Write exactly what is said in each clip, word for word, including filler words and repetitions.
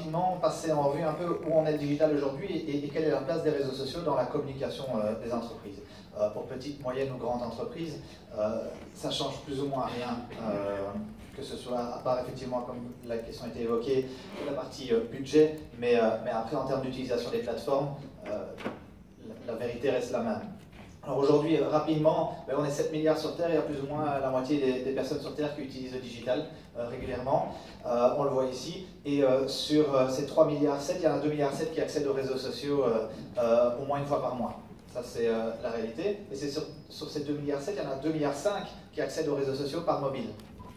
rapidement passer en revue un peu où on est le digital aujourd'hui et, et quelle est la place des réseaux sociaux dans la communication euh, des entreprises. Euh, pour petites, moyennes ou grandes entreprises, euh, ça change plus ou moins rien, euh, que ce soit, à part effectivement, comme la question a été évoquée, la partie euh, budget, mais, euh, mais après en termes d'utilisation des plateformes, euh, la, la vérité reste la même. Alors aujourd'hui, rapidement, ben on est sept milliards sur Terre, il y a plus ou moins la moitié des, des personnes sur Terre qui utilisent le digital euh, régulièrement, euh, on le voit ici, et euh, sur euh, ces trois milliards sept, il y en a deux milliards sept qui accèdent aux réseaux sociaux euh, euh, au moins une fois par mois. Ça c'est euh, la réalité, et c'est sur, sur ces deux milliards sept, il y en a deux milliards cinq qui accèdent aux réseaux sociaux par mobile.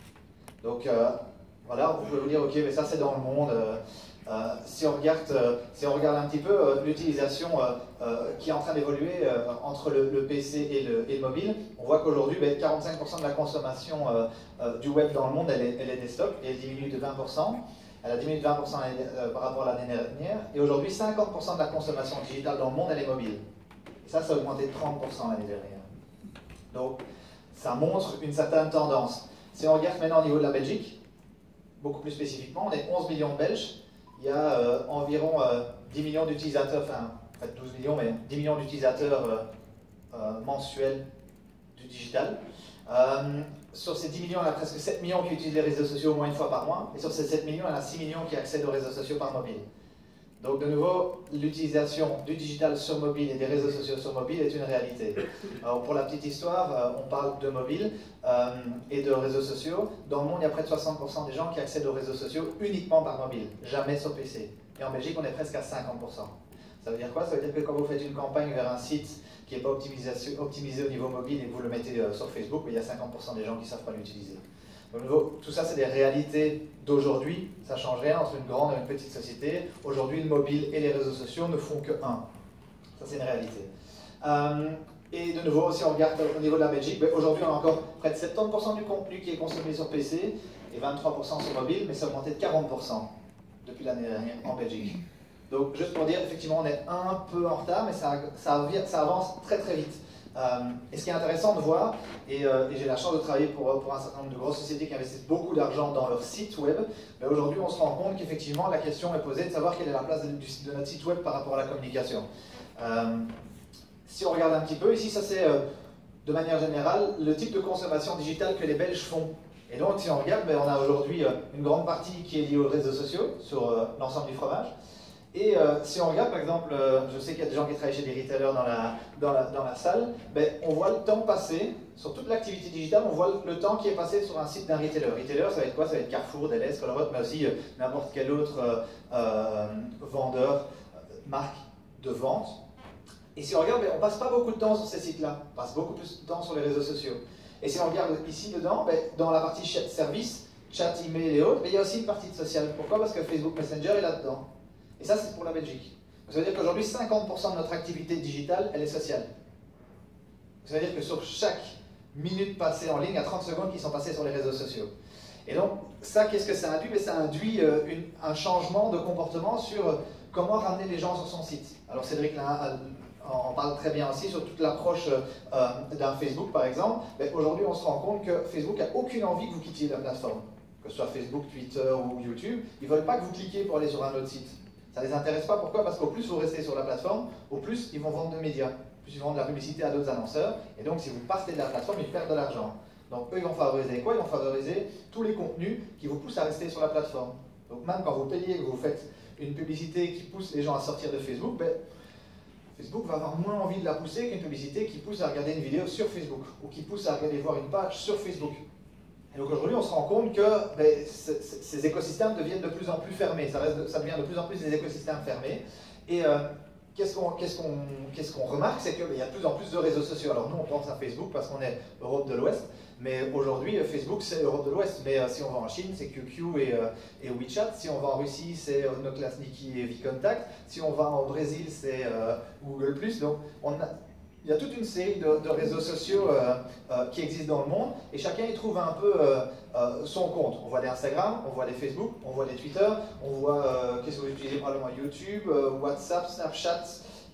Donc euh, voilà, vous pouvez vous dire, ok, mais ça c'est dans le monde. Euh, Euh, si, on regarde, euh, si on regarde un petit peu euh, l'utilisation euh, euh, qui est en train d'évoluer euh, entre le, le P C et le, et le mobile, on voit qu'aujourd'hui, ben, quarante-cinq pour cent de la consommation euh, euh, du web dans le monde, elle est, elle est desktop, et elle diminue de vingt pour cent. Elle a diminué de vingt pour cent euh, par rapport à l'année dernière, et aujourd'hui, cinquante pour cent de la consommation digitale dans le monde, elle est mobile. Et ça, ça a augmenté de trente pour cent l'année dernière. Donc, ça montre une certaine tendance. Si on regarde maintenant au niveau de la Belgique, beaucoup plus spécifiquement, on est onze millions de Belges. Il y a euh, environ euh, dix millions d'utilisateurs, enfin, en fait douze millions, mais dix millions d'utilisateurs euh, euh, mensuels du digital. Euh, sur ces dix millions, il y a presque sept millions qui utilisent les réseaux sociaux au moins une fois par mois. Et sur ces sept millions, il y en a six millions qui accèdent aux réseaux sociaux par mobile. Donc de nouveau, l'utilisation du digital sur mobile et des réseaux sociaux sur mobile est une réalité. Alors pour la petite histoire, euh, on parle de mobile euh, et de réseaux sociaux. Dans le monde, il y a près de soixante pour cent des gens qui accèdent aux réseaux sociaux uniquement par mobile, jamais sur P C. Et en Belgique, on est presque à cinquante pour cent. Ça veut dire quoi? Ça veut dire que quand vous faites une campagne vers un site qui n'est pas optimisé au niveau mobile et que vous le mettez euh, sur Facebook, il y a cinquante pour cent des gens qui ne savent pas l'utiliser. Donc, tout ça, c'est des réalités d'aujourd'hui. Ça ne change rien entre une grande et une petite société. Aujourd'hui, le mobile et les réseaux sociaux ne font que un. Ça, c'est une réalité. Euh, et de nouveau, si on regarde au niveau de la Belgique, ben, aujourd'hui, on a encore près de soixante-dix pour cent du contenu qui est consommé sur P C et vingt-trois pour cent sur mobile, mais ça a augmenté de quarante pour cent depuis l'année dernière en Belgique. Donc, juste pour dire, effectivement, on est un peu en retard, mais ça, ça, ça avance très très vite. Euh, et ce qui est intéressant de voir, et, euh, et j'ai la chance de travailler pour, pour un certain nombre de grosses sociétés qui investissent beaucoup d'argent dans leur site web, mais aujourd'hui on se rend compte qu'effectivement la question est posée de savoir quelle est la place de, de notre site web par rapport à la communication. Euh, si on regarde un petit peu, ici ça c'est euh, de manière générale le type de consommation digitale que les Belges font. Et donc si on regarde, ben, on a aujourd'hui euh, une grande partie qui est liée aux réseaux sociaux sur euh, l'ensemble du fromage. Et euh, si on regarde, par exemple, euh, je sais qu'il y a des gens qui travaillent chez des retailers dans la, dans la, dans la salle, ben, on voit le temps passé, sur toute l'activité digitale, on voit le, le temps qui est passé sur un site d'un retailer. Retailer, ça va être quoi? Ça va être Carrefour, Delhaize, Colruyt, mais aussi euh, n'importe quel autre euh, euh, vendeur, euh, marque de vente. Et si on regarde, ben, on ne passe pas beaucoup de temps sur ces sites-là, on passe beaucoup plus de temps sur les réseaux sociaux. Et si on regarde ici dedans, ben, dans la partie chat service, chat, email et autres, ben, il y a aussi une partie de social. Pourquoi? Parce que Facebook Messenger est là-dedans. Et ça, c'est pour la Belgique. Ça veut dire qu'aujourd'hui, cinquante pour cent de notre activité digitale, elle est sociale. Ça veut dire que sur chaque minute passée en ligne, il y a trente secondes qui sont passées sur les réseaux sociaux. Et donc, ça, qu'est-ce que ça induit? Ça induit euh, une, un changement de comportement sur euh, comment ramener les gens sur son site. Alors, Cédric là, en parle très bien aussi sur toute l'approche euh, d'un Facebook, par exemple. Aujourd'hui, on se rend compte que Facebook n'a aucune envie que vous quittiez la plateforme. Que ce soit Facebook, Twitter ou YouTube, ils ne veulent pas que vous cliquiez pour aller sur un autre site. Ça ne les intéresse pas. Pourquoi? Parce qu'au plus vous restez sur la plateforme, au plus ils vont vendre de médias, au plus ils vendent de la publicité à d'autres annonceurs, et donc si vous partez de la plateforme, ils perdent de l'argent. Donc eux, ils vont favoriser quoi? Ils vont favoriser tous les contenus qui vous poussent à rester sur la plateforme. Donc même quand vous payez, que vous faites une publicité qui pousse les gens à sortir de Facebook, ben, Facebook va avoir moins envie de la pousser qu'une publicité qui pousse à regarder une vidéo sur Facebook, ou qui pousse à regarder voir une page sur Facebook. Et donc aujourd'hui, on se rend compte que ben, ces écosystèmes deviennent de plus en plus fermés. Ça, reste de, ça devient de plus en plus des écosystèmes fermés. Et euh, qu'est-ce qu'on qu'est-ce qu'on, qu'est-ce qu'on remarque? C'est qu'il ben, y a de plus en plus de réseaux sociaux. Alors nous, on pense à Facebook parce qu'on est Europe de l'Ouest. Mais aujourd'hui, Facebook, c'est Europe de l'Ouest. Mais euh, si on va en Chine, c'est Q Q et, euh, et WeChat. Si on va en Russie, c'est euh, Noklasniki et VKontakte. Si on va au Brésil, c'est euh, Google plus. Donc on a... Il y a toute une série de, de réseaux sociaux euh, euh, qui existent dans le monde et chacun y trouve un peu euh, euh, son compte. On voit des Instagram, on voit des Facebook, on voit des Twitter, on voit, euh, qu'est-ce que vous utilisez probablement, YouTube, euh, WhatsApp, Snapchat,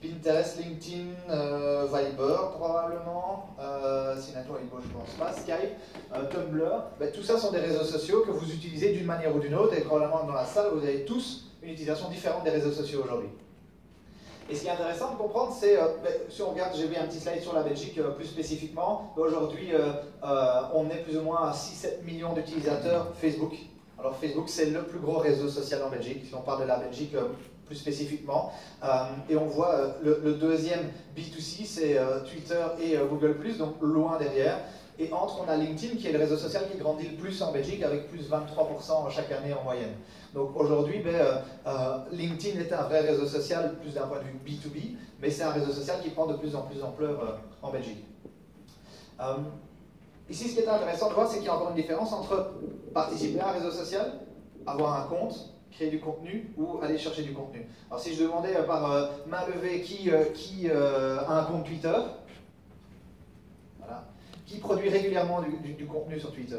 Pinterest, LinkedIn, euh, Viber probablement, euh, Signal Weibo je pense pas, Skype, euh, Tumblr, ben, tout ça sont des réseaux sociaux que vous utilisez d'une manière ou d'une autre, et probablement dans la salle vous avez tous une utilisation différente des réseaux sociaux aujourd'hui. Et ce qui est intéressant de comprendre, c'est, euh, ben, si on regarde, j'ai vu un petit slide sur la Belgique euh, plus spécifiquement, aujourd'hui euh, euh, on est plus ou moins à six sept millions d'utilisateurs Facebook. Alors Facebook c'est le plus gros réseau social en Belgique, si on parle de la Belgique euh, plus spécifiquement, euh, et on voit euh, le, le deuxième B deux C c'est euh, Twitter et euh, Google plus, donc loin derrière. Et entre, on a LinkedIn qui est le réseau social qui grandit le plus en Belgique avec plus vingt-trois pour cent chaque année en moyenne. Donc aujourd'hui, ben, euh, euh, LinkedIn est un vrai réseau social plus d'un point de vue B deux B, mais c'est un réseau social qui prend de plus en plus d'ampleur euh, en Belgique. Euh, ici, ce qui est intéressant de voir, c'est qu'il y a encore une différence entre participer à un réseau social, avoir un compte, créer du contenu ou aller chercher du contenu. Alors si je demandais euh, par euh, main levée qui, euh, qui euh, a un compte Twitter, voilà, qui produit régulièrement du, du, du contenu sur Twitter?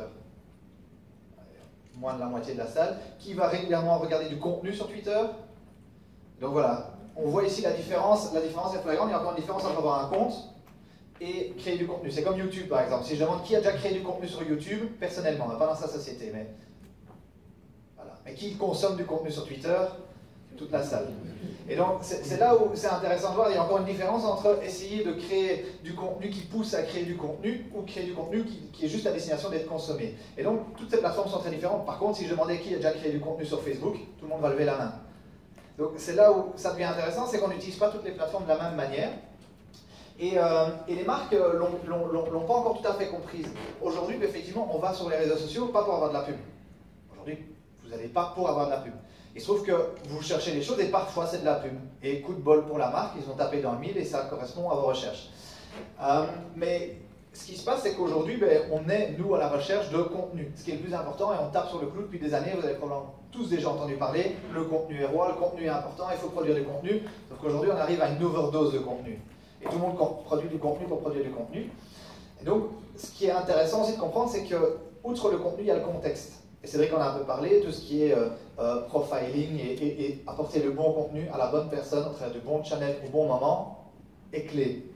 Moins de la moitié de la salle. Qui va régulièrement regarder du contenu sur Twitter? Donc voilà, on voit ici la différence, la différence est flagrante. Il y a encore une différence entre avoir un compte et créer du contenu. C'est comme YouTube par exemple. Si je demande qui a déjà créé du contenu sur YouTube, personnellement, pas dans sa société, mais voilà. Mais qui consomme du contenu sur Twitter? Toute la salle. Et donc c'est là où c'est intéressant de voir, il y a encore une différence entre essayer de créer du contenu qui pousse à créer du contenu ou créer du contenu qui, qui est juste à destination d'être consommé. Et donc toutes ces plateformes sont très différentes. Par contre, si je demandais qui a déjà créé du contenu sur Facebook, tout le monde va lever la main. Donc c'est là où ça devient intéressant, c'est qu'on n'utilise pas toutes les plateformes de la même manière. Et, euh, et les marques euh, l'ont pas encore tout à fait comprise. Aujourd'hui, effectivement, on va sur les réseaux sociaux pas pour avoir de la pub. Aujourd'hui, vous n'allez pas pour avoir de la pub. Il se trouve que vous cherchez les choses et parfois c'est de la pub. Et coup de bol pour la marque, ils ont tapé dans le mille et ça correspond à vos recherches. Euh, mais ce qui se passe, c'est qu'aujourd'hui, ben, on est, nous, à la recherche de contenu. Ce qui est le plus important, et on tape sur le clou depuis des années, vous avez probablement tous déjà entendu parler, le contenu est roi, le contenu est important, il faut produire du contenu. Sauf qu'aujourd'hui, on arrive à une overdose de contenu. Et tout le monde produit du contenu pour produire du contenu. Et donc, ce qui est intéressant aussi de comprendre, c'est que, outre le contenu, il y a le contexte. Et c'est vrai qu'on a un peu parlé, tout ce qui est euh, euh, profiling et, et, et apporter le bon contenu à la bonne personne, à travers du bon channel au bon moment, est clé.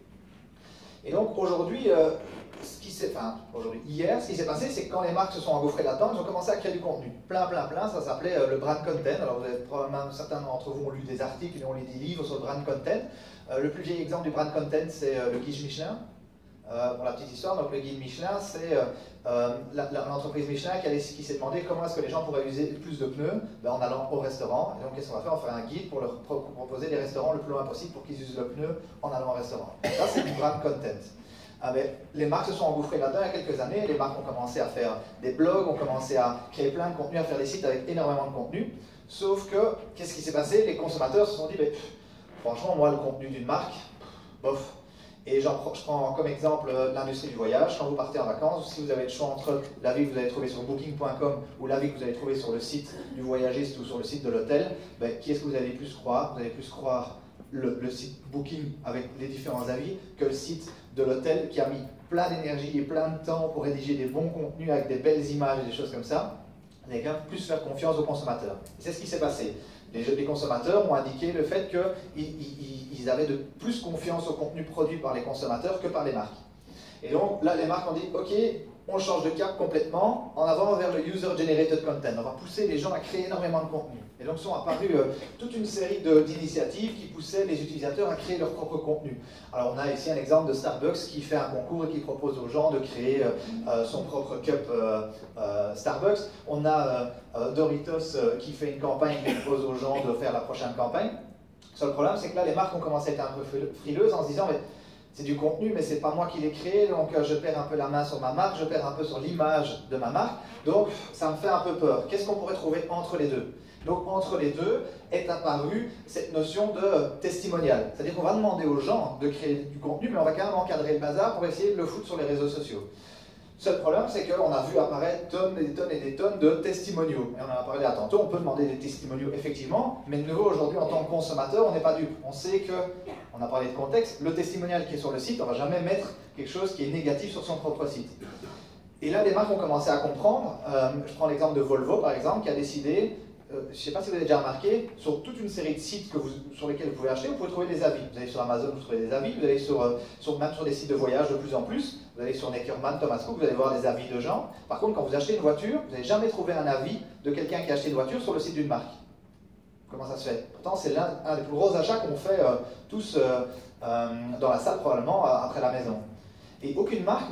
Et donc aujourd'hui, euh, ce qui s'est, enfin aujourd'hui, hier, ce qui s'est passé, c'est que quand les marques se sont engouffrées là-dedans, ils ont commencé à créer du contenu. Plein, plein, plein, ça s'appelait euh, le brand content. Alors vous avez probablement, certains d'entre vous ont lu des articles et ont lu des livres sur le brand content. Euh, le plus vieil exemple du brand content, c'est euh, le guide Michelin. Euh, pour la petite histoire, donc le guide Michelin, c'est euh, euh, l'entreprise Michelin qui, qui s'est demandé comment est-ce que les gens pourraient user plus de pneus ben, en allant au restaurant. Et donc qu'est-ce qu'on va faire? On va faire un guide pour leur pro proposer des restaurants le plus loin possible pour qu'ils usent le pneu en allant au restaurant. Ça, c'est du brand content. Ah, ben, les marques se sont engouffrées là-dedans il y a quelques années. Les marques ont commencé à faire des blogs, ont commencé à créer plein de contenu, à faire des sites avec énormément de contenu. Sauf que, qu'est-ce qui s'est passé? Les consommateurs se sont dit, ben, franchement, moi, le contenu d'une marque, bof. Et je prends comme exemple l'industrie du voyage. Quand vous partez en vacances, si vous avez le choix entre l'avis que vous allez trouver sur booking point com ou l'avis que vous allez trouver sur le site du voyagiste ou sur le site de l'hôtel, ben, qui est-ce que vous allez plus croire? Vous allez plus croire le, le site Booking avec les différents avis que le site de l'hôtel qui a mis plein d'énergie et plein de temps pour rédiger des bons contenus avec des belles images et des choses comme ça. Vous allez quand même plus faire confiance aux consommateurs. Et c'est ce qui s'est passé. Les, les consommateurs ont indiqué le fait qu'ils ils, ils avaient de plus confiance au contenu produit par les consommateurs que par les marques. Et donc là, les marques ont dit, ok, on change de cap complètement, en avant vers le user-generated content. On va pousser les gens à créer énormément de contenu. Et donc sont apparues euh, toute une série d'initiatives qui poussaient les utilisateurs à créer leur propre contenu. Alors on a ici un exemple de Starbucks qui fait un concours et qui propose aux gens de créer euh, euh, son propre cup euh, euh, Starbucks. On a euh, Doritos euh, qui fait une campagne qui propose aux gens de faire la prochaine campagne. Le seul problème, c'est que là, les marques ont commencé à être un peu frileuses en se disant, mais c'est du contenu, mais c'est pas moi qui l'ai créé, donc euh, je perds un peu la main sur ma marque, je perds un peu sur l'image de ma marque, donc ça me fait un peu peur. Qu'est-ce qu'on pourrait trouver entre les deux? Donc entre les deux est apparue cette notion de testimonial. C'est-à-dire qu'on va demander aux gens de créer du contenu, mais on va quand même encadrer le bazar pour essayer de le foutre sur les réseaux sociaux. Le seul problème, c'est qu'on a vu apparaître tonnes et des tonnes et des tonnes de testimoniaux. Et on en a parlé à tantôt, on peut demander des testimoniaux effectivement, mais de nouveau aujourd'hui en tant que consommateur, on n'est pas dupe. On sait que, on a parlé de contexte, le testimonial qui est sur le site, on ne va jamais mettre quelque chose qui est négatif sur son propre site. Et là, les marques ont commencé à comprendre. Euh, je prends l'exemple de Volvo par exemple, qui a décidé euh, je ne sais pas si vous avez déjà remarqué, sur toute une série de sites que vous, sur lesquels vous pouvez acheter, vous pouvez trouver des avis. Vous allez sur Amazon, vous trouvez des avis, vous allez sur, euh, sur, même sur des sites de voyage de plus en plus, vous allez sur Neckerman, Thomas Cook, vous allez voir des avis de gens. Par contre, quand vous achetez une voiture, vous n'allez jamais trouver un avis de quelqu'un qui a acheté une voiture sur le site d'une marque. Comment ça se fait? Pourtant, c'est l'un un des plus gros achats qu'on fait euh, tous euh, euh, dans la salle, probablement, euh, après la maison. Et aucune marque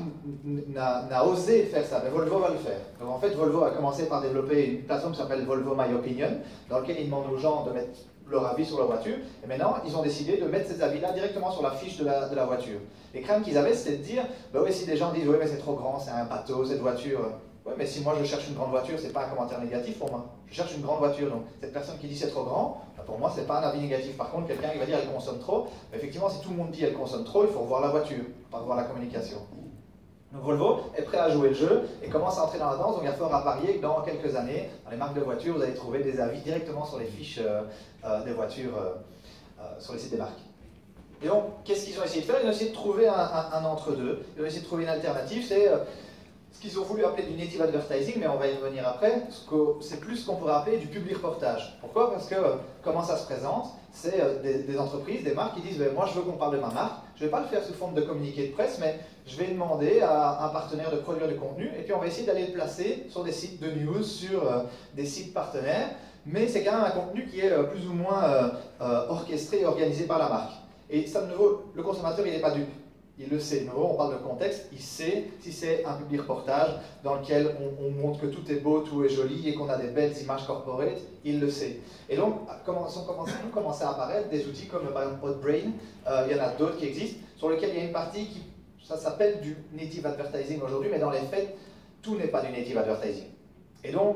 n'a osé faire ça, mais Volvo va le faire. Donc en fait, Volvo a commencé par développer une plateforme qui s'appelle Volvo My Opinion, dans laquelle ils demandent aux gens de mettre leur avis sur leur voiture. Et maintenant, ils ont décidé de mettre ces avis-là directement sur la fiche de la, de la voiture. Les craintes qu'ils avaient, c'était de dire, bah oui, si des gens disent, oui, mais c'est trop grand, c'est un bateau, cette voiture. Oui, mais si moi je cherche une grande voiture, c'est pas un commentaire négatif pour moi. Je cherche une grande voiture, donc cette personne qui dit c'est trop grand, bah pour moi c'est pas un avis négatif. Par contre, quelqu'un qui va dire elle consomme trop, bah effectivement, si tout le monde dit elle consomme trop, il faut revoir la voiture, pas revoir la communication. Donc Volvo est prêt à jouer le jeu et commence à entrer dans la danse, donc il y a fort à parier que dans quelques années, dans les marques de voitures, vous allez trouver des avis directement sur les fiches euh, euh, des voitures, euh, euh, sur les sites des marques. Et donc, qu'est-ce qu'ils ont essayé de faire? Ils ont essayé de trouver un, un, un entre-deux, ils ont essayé de trouver une alternative, c'est euh, ce qu'ils ont voulu appeler du native advertising, mais on va y revenir après, c'est plus ce qu'on pourrait appeler du public reportage. Pourquoi? Parce que euh, comment ça se présente? C'est euh, des, des entreprises, des marques qui disent ben, moi je veux qu'on parle de ma marque, je ne vais pas le faire sous forme de communiqué de presse, mais je vais demander à un partenaire de produire du contenu, et puis on va essayer d'aller le placer sur des sites de news, sur euh, des sites partenaires, mais c'est quand même un contenu qui est euh, plus ou moins euh, euh, orchestré et organisé par la marque. Et ça, de nouveau, le consommateur il n'est pas dupe. Il le sait. De nouveau, on parle de contexte, il sait si c'est un public reportage dans lequel on, on montre que tout est beau, tout est joli et qu'on a des belles images corporate, il le sait. Et donc, sont commencé à apparaître des outils comme par exemple Outbrain, euh, il y en a d'autres qui existent, sur lesquels il y a une partie qui, ça s'appelle du native advertising aujourd'hui, mais dans les faits, tout n'est pas du native advertising. Et donc,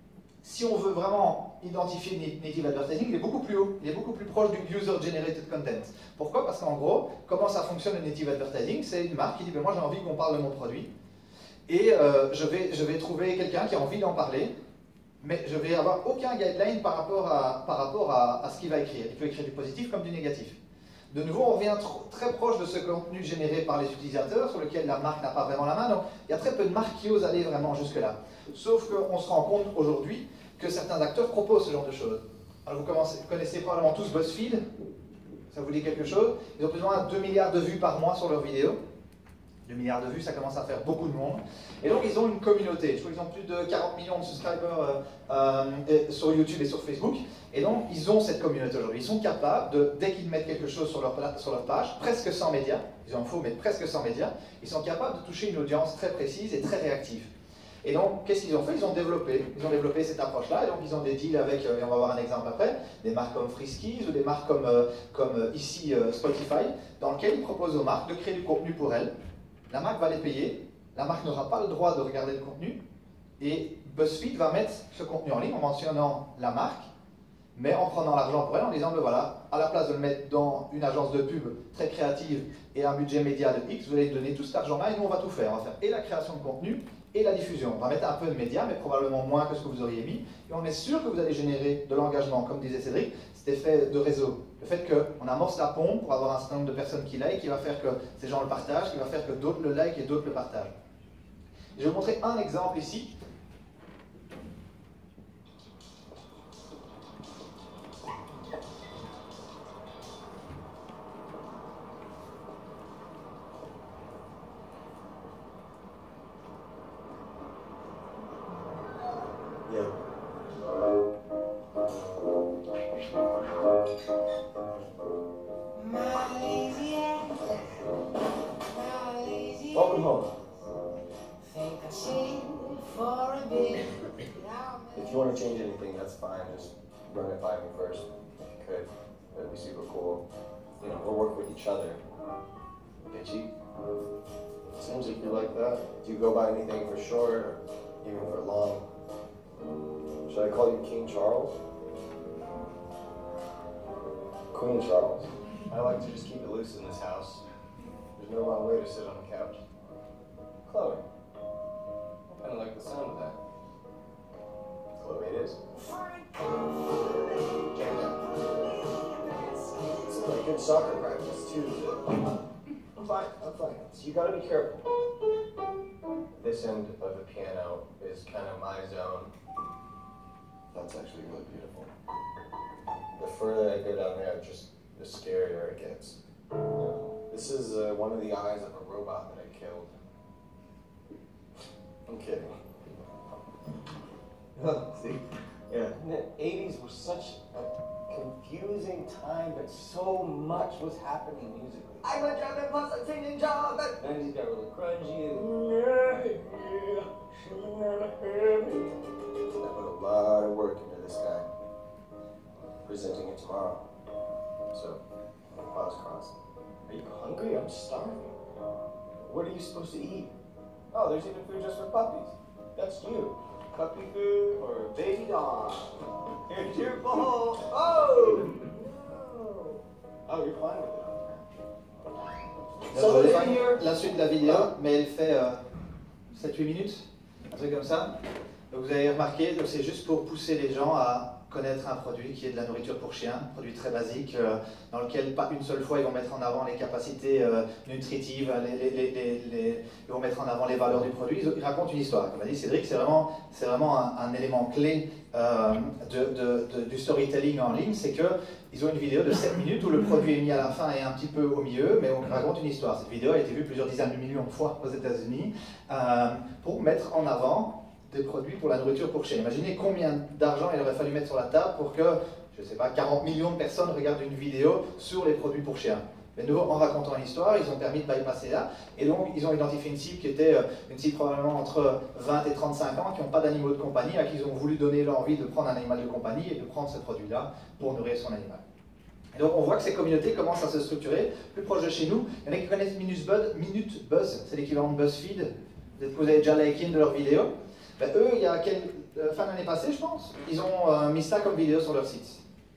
si on veut vraiment identifier native advertising, il est beaucoup plus haut, il est beaucoup plus proche du user-generated content. Pourquoi? Parce qu'en gros, comment ça fonctionne le native advertising? C'est une marque qui dit ben, « moi j'ai envie qu'on parle de mon produit, et euh, je, vais, je vais trouver quelqu'un qui a envie d'en parler, mais je vais avoir aucun guideline par rapport, à, par rapport à, à ce qu'il va écrire. Il peut écrire du positif comme du négatif. » De nouveau, on revient très proche de ce contenu généré par les utilisateurs, sur lequel la marque n'a pas vraiment la main, donc il y a très peu de marques qui osent aller vraiment jusque-là. Sauf qu'on se rend compte aujourd'hui que certains acteurs proposent ce genre de choses. Alors vous, commencez, vous connaissez probablement tous BuzzFeed, ça vous dit quelque chose? Ils ont plus ou moins deux milliards de vues par mois sur leurs vidéos. deux milliards de vues, ça commence à faire beaucoup de monde. Et donc ils ont une communauté, je crois qu'ils ont plus de quarante millions de subscribers euh, euh, sur YouTube et sur Facebook. Et donc ils ont cette communauté aujourd'hui. Ils sont capables, de, dès qu'ils mettent quelque chose sur leur, sur leur page, presque sans médias, ils en font mais presque sans médias, ils sont capables de toucher une audience très précise et très réactive. Et donc, qu'est-ce qu'ils ont fait? Ils ont développé, ils ont développé cette approche-là, et donc ils ont des deals avec, et on va voir un exemple après, des marques comme Friskies ou des marques comme, euh, comme euh, ici euh, Spotify, dans lesquelles ils proposent aux marques de créer du contenu pour elles. La marque va les payer, la marque n'aura pas le droit de regarder le contenu, et BuzzFeed va mettre ce contenu en ligne en mentionnant la marque, mais en prenant l'argent pour elle, en disant, ben voilà, à la place de le mettre dans une agence de pub très créative et un budget média de X, vous allez donner tout cet argent-là, et nous on va tout faire. On va faire et la création de contenu, et la diffusion. On va mettre un peu de médias, mais probablement moins que ce que vous auriez mis, et on est sûr que vous allez générer de l'engagement, comme disait Cédric, cet effet de réseau. Le fait qu'on amorce la pompe pour avoir un certain nombre de personnes qui like, qui va faire que ces gens le partagent, qui va faire que d'autres le like et d'autres le partagent. Je vais vous montrer un exemple ici. Welcome home. If you want to change anything, that's fine. Just run it by me first, if you could. That'd be super cool. You know, we'll work with each other. Itchy? Seems like you like that. Do you go by anything for short, or even for long? Should I call you King Charles? Queen Charles. I like to just keep it loose in this house. There's no wrong way to sit on the couch. Chloe. I kind of like the sound of that. Chloe it is. It's like good soccer practice too. I'm fine, I'm fine. So you gotta be careful. This end of the piano is kind of my zone. That's actually really beautiful. The further I go down there, just the scarier it gets. This is uh, one of the eyes of a robot that I killed. I'm kidding. See? Yeah. The eighties were such a confusing time, but so much was happening musically. I'm a German plus a singing job. And he's got really grungy and I put a lot of work into this guy. Presenting it tomorrow. So, paws crossed. Are you hungry? I'm starving. What are you supposed to eat? Oh, there's even food just for puppies. That's you. Puppy food or baby dog. Here's your bowl. Oh! Oh, you're fine with it. So, je vais la suite de la vidéo, mais elle fait euh, sept huit minutes, un truc comme ça. Donc vous avez remarqué, c'est juste pour pousser les gens à connaître un produit qui est de la nourriture pour chiens, un produit très basique, euh, dans lequel pas une seule fois ils vont mettre en avant les capacités euh, nutritives, les, les, les, les, les, ils vont mettre en avant les valeurs du produit, ils, ils racontent une histoire. Comme a dit Cédric, c'est vraiment, c'est vraiment un, un élément clé euh, de, de, de, du storytelling en ligne, c'est qu'ils ont une vidéo de sept minutes où le produit est mis à la fin et un petit peu au milieu, mais on raconte une histoire. Cette vidéo a été vue plusieurs dizaines de millions de fois aux États-Unis euh, pour mettre en avant des produits pour la nourriture pour chiens. Imaginez combien d'argent il aurait fallu mettre sur la table pour que, je ne sais pas, quarante millions de personnes regardent une vidéo sur les produits pour chiens. Mais nous, en racontant l'histoire, ils ont permis de bypasser là, et donc ils ont identifié une cible qui était une cible probablement entre vingt et trente-cinq ans, qui n'ont pas d'animaux de compagnie, à qui ils ont voulu donner l'envie de prendre un animal de compagnie et de prendre ce produit-là pour nourrir son animal. Et donc on voit que ces communautés commencent à se structurer plus proche de chez nous. Il y en a qui connaissent Minute Buzz, Minute Buzz, c'est l'équivalent de BuzzFeed. Peut-être que vous avez déjà liké une de leurs vidéos. Ben, eux, il y a quelle, euh, fin d'année passée, je pense, ils ont euh, mis ça comme vidéo sur leur site.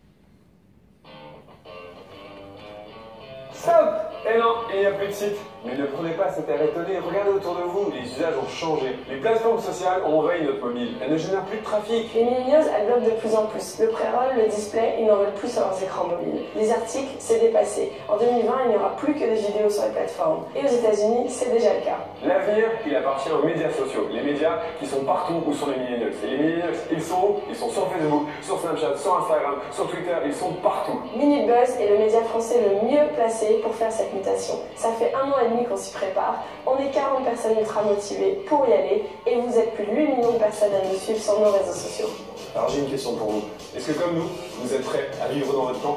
Stop! Eh non, il n'y a plus de site. Mais ne prenez pas cet air étonné, regardez autour de vous, les usages ont changé. Les plateformes sociales envahissent notre mobile, elles ne génèrent plus de trafic. Les millennials, elles bloquent de plus en plus. Le pré-roll, le display, ils n'en veulent plus sur leurs écrans mobiles. Les articles, c'est dépassé. En deux mille vingt, il n'y aura plus que des vidéos sur les plateformes. Et aux États-Unis, c'est déjà le cas. L'avenir, il appartient aux médias sociaux. Les médias qui sont partout où sont les millennials. Et les millennials, ils sont où? Ils sont sur Facebook, sur Snapchat, sur Instagram, sur Twitter, ils sont partout. Minute Buzz est le média français le mieux placé pour faire cette mutation. Ça fait un an et demi qu'on s'y prépare. On est quarante personnes ultra motivées pour y aller et vous êtes plus de huit millions de personnes à nous suivre sur nos réseaux sociaux. Alors j'ai une question pour vous. Est-ce que comme nous, vous êtes prêts à vivre dans votre temps?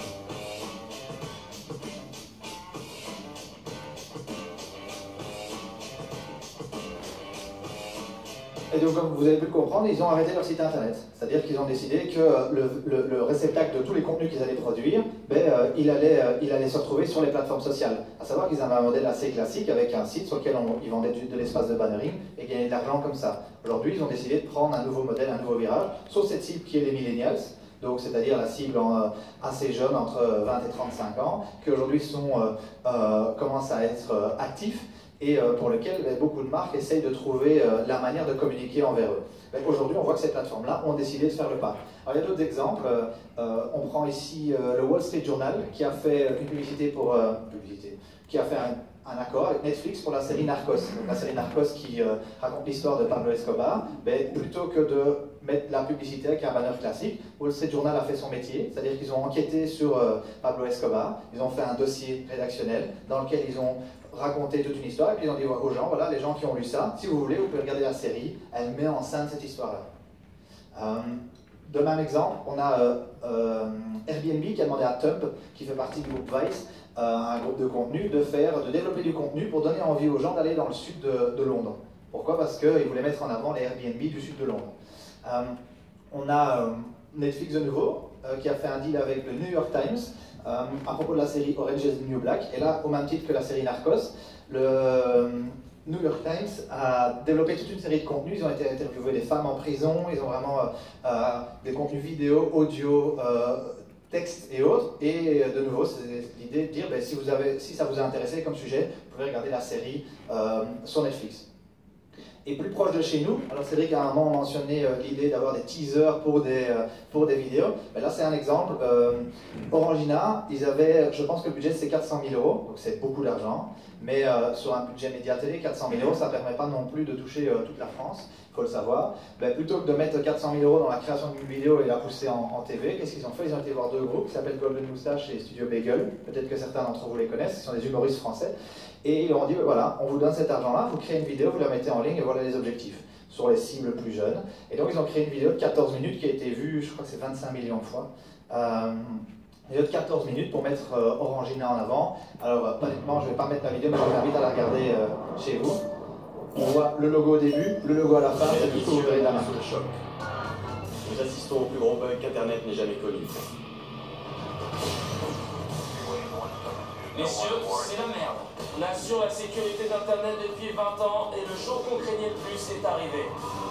Et donc, comme vous avez pu le comprendre, ils ont arrêté leur site internet. C'est-à-dire qu'ils ont décidé que le, le, le réceptacle de tous les contenus qu'ils allaient produire, ben, euh, il, allait, euh, il allait se retrouver sur les plateformes sociales. À savoir qu'ils avaient un modèle assez classique avec un site sur lequel on, ils vendaient de l'espace de bannering et gagnaient de l'argent comme ça. Aujourd'hui, ils ont décidé de prendre un nouveau modèle, un nouveau virage, sur cette cible qui est les millennials, donc c'est-à-dire la cible en, euh, assez jeune, entre vingt et trente-cinq ans, qui aujourd'hui euh, euh, commencent à être euh, actifs, et pour lequel beaucoup de marques essayent de trouver la manière de communiquer envers eux. Aujourd'hui, on voit que ces plateformes-là ont décidé de faire le pas. Alors, il y a d'autres exemples. Euh, on prend ici euh, le Wall Street Journal, qui a fait une publicité pour... Euh, publicité, qui a fait un, un accord avec Netflix pour la série Narcos. Donc, la série Narcos qui euh, raconte l'histoire de Pablo Escobar. Mais plutôt que de mettre la publicité avec un banner classique, Wall Street Journal a fait son métier, c'est-à-dire qu'ils ont enquêté sur euh, Pablo Escobar, ils ont fait un dossier rédactionnel dans lequel ils ont raconter toute une histoire, et puis ils ont dit aux gens, voilà, les gens qui ont lu ça, si vous voulez, vous pouvez regarder la série, elle met en scène cette histoire-là. Euh, de même exemple, on a euh, euh, Airbnb qui a demandé à Tump, qui fait partie du groupe Vice, euh, un groupe de contenu, de faire, de développer du contenu pour donner envie aux gens d'aller dans le sud de, de Londres. Pourquoi? Parce qu'ils voulaient mettre en avant les Airbnb du sud de Londres. Euh, on a euh, Netflix de nouveau, euh, qui a fait un deal avec le New York Times, Euh, à propos de la série Orange is the New Black, et là, au même titre que la série Narcos, le New York Times a développé toute une série de contenus. Ils ont été interviewés des femmes en prison, ils ont vraiment euh, des contenus vidéo, audio, euh, texte et autres, et de nouveau, c'est l'idée de dire, ben, si, vous avez, si ça vous a intéressé comme sujet, vous pouvez regarder la série euh, sur Netflix. Et plus proche de chez nous, alors Cédric a un moment mentionné euh, l'idée d'avoir des teasers pour des, euh, pour des vidéos. Ben là c'est un exemple. Euh, Orangina, ils avaient, je pense que le budget c'est quatre cent mille euros, donc c'est beaucoup d'argent. Mais euh, sur un budget média télé, quatre cent mille euros, ça ne permet pas non plus de toucher euh, toute la France, il faut le savoir. Ben, plutôt que de mettre quatre cent mille euros dans la création d'une vidéo et la pousser en, en T V, qu'est-ce qu'ils ont fait? Ils ont été voir deux groupes qui s'appellent Golden Moustache et Studio Bagel. Peut-être que certains d'entre vous les connaissent, ce sont des humoristes français. Et ils leur ont dit, voilà, on vous donne cet argent-là, vous créez une vidéo, vous la mettez en ligne et voilà les objectifs sur les cibles plus jeunes. Et donc ils ont créé une vidéo de quatorze minutes qui a été vue, je crois que c'est vingt-cinq millions de fois. Euh, une vidéo de quatorze minutes pour mettre euh, Orangina en avant. Alors euh, honnêtement, je ne vais pas mettre la vidéo, mais je vous invite à la regarder euh, chez vous. On voit le logo au début, le logo à la fin, et du coup vous verrez la main. Sous le choc. Nous assistons au plus gros bug qu'Internet n'ait jamais connu. Messieurs, c'est la merde. On assure la sécurité d'Internet depuis vingt ans et le jour qu'on craignait le plus est arrivé.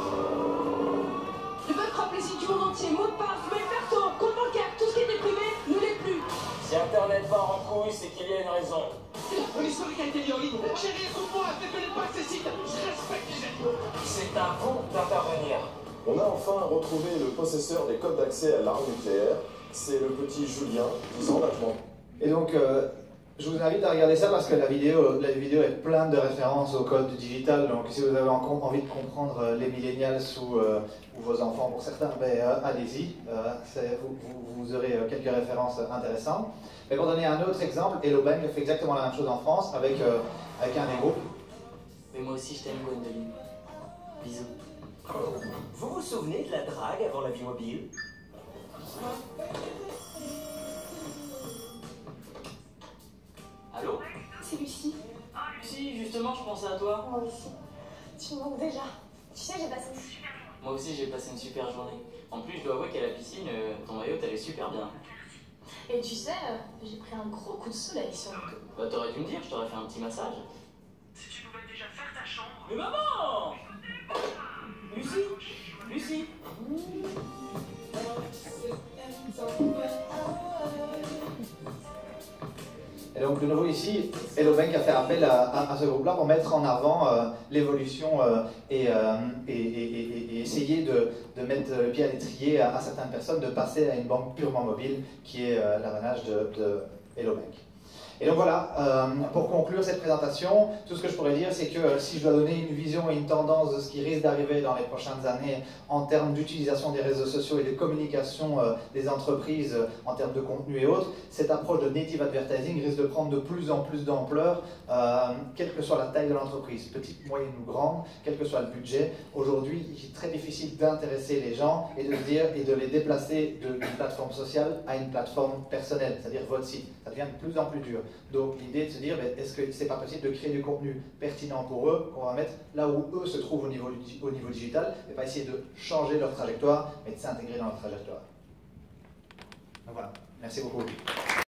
Le peuple frappe les sites du monde entier, mot de passe, mail perso, compte bancaire, tout ce qui était privé ne l'est plus. Si Internet part en couille, c'est qu'il y a une raison. C'est la police qui a été mise en ligne. Chérie, écoute-moi, je ne connais pas ces sites, je respecte les animaux. C'est à vous d'intervenir. On a enfin retrouvé le possesseur des codes d'accès à l'arme nucléaire. C'est le petit Julien, dix ans maintenant. Et donc, euh, je vous invite à regarder ça parce que la vidéo, la vidéo est pleine de références au code digital. Donc, si vous avez envie de comprendre les millennials ou, euh, ou vos enfants pour certains, ben, euh, allez-y. Euh, vous, vous, vous aurez quelques références intéressantes. Mais pour donner un autre exemple, Hello Bang fait exactement la même chose en France avec, euh, avec un des groupes. Mais moi aussi, je t'aime, Gwendoline. Bisous. Vous vous souvenez de la drague avant la vie mobile? Allô? C'est Lucie. Lucie, justement, je pensais à toi. Moi aussi. Tu me manques déjà. Tu sais, j'ai passé une super journée. Moi aussi, j'ai passé une super journée. En plus, je dois avouer qu'à la piscine, euh, ton maillot t'allait super bien. Et tu sais, euh, j'ai pris un gros coup de soleil sur le dos. Bah, t'aurais dû me dire, je t'aurais fait un petit massage. Si tu pouvais déjà faire ta chambre. Mais maman! Lucie? Lucie? Et donc de nouveau ici, Hello Bang a fait appel à, à, à ce groupe-là pour mettre en avant euh, l'évolution euh, et, euh, et, et, et essayer de, de mettre le pied à l'étrier à, à certaines personnes, de passer à une banque purement mobile qui est euh, l'avantage de, de Hello Bang. Et donc voilà, euh, pour conclure cette présentation, tout ce que je pourrais dire, c'est que euh, si je dois donner une vision et une tendance de ce qui risque d'arriver dans les prochaines années en termes d'utilisation des réseaux sociaux et de communication euh, des entreprises euh, en termes de contenu et autres, cette approche de native advertising risque de prendre de plus en plus d'ampleur, euh, quelle que soit la taille de l'entreprise, petite, moyenne ou grande, quel que soit le budget. Aujourd'hui, il est très difficile d'intéresser les gens et de dire et de les déplacer d'une plateforme sociale à une plateforme personnelle, c'est-à-dire votre site. Ça devient de plus en plus dur. Donc l'idée de se dire, est-ce que c'est pas possible de créer du contenu pertinent pour eux, qu'on va mettre là où eux se trouvent au niveau, au niveau digital, et pas essayer de changer leur trajectoire, mais de s'intégrer dans leur trajectoire. Donc voilà, merci beaucoup.